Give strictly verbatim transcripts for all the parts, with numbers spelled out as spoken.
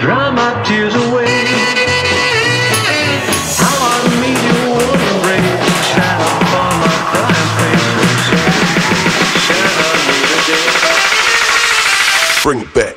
dry my tears away. How I need your warm rays to shine upon my crying face. Shine on me today. Bring it back.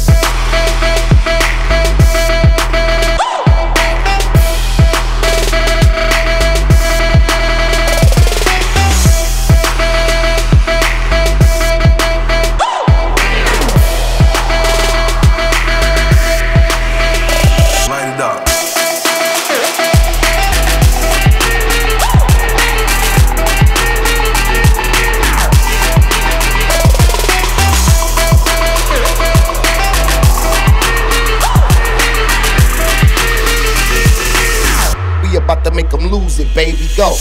About to make them lose it, baby, go.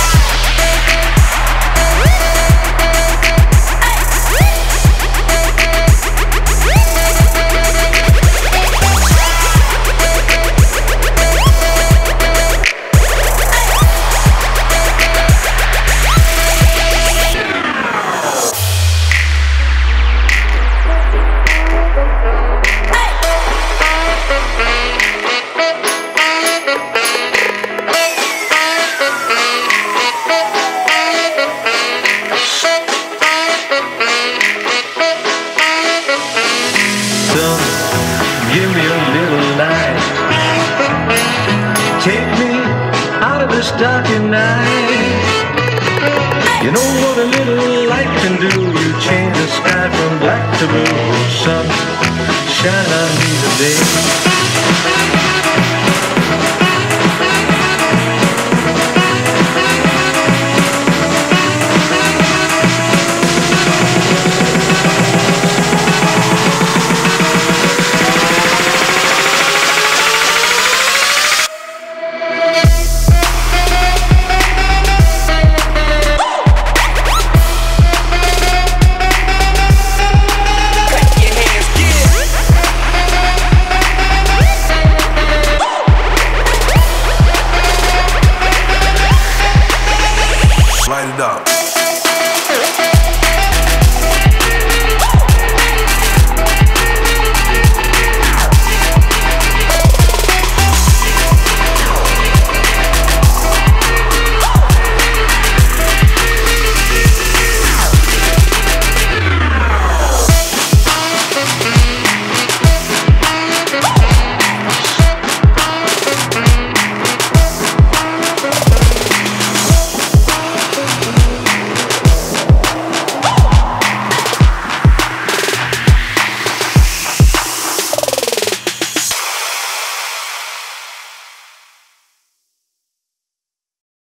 Give me a little light. Take me out of this darkened night. You know what a little light can do. You change the sky from black to blue. Sun, shine on me today.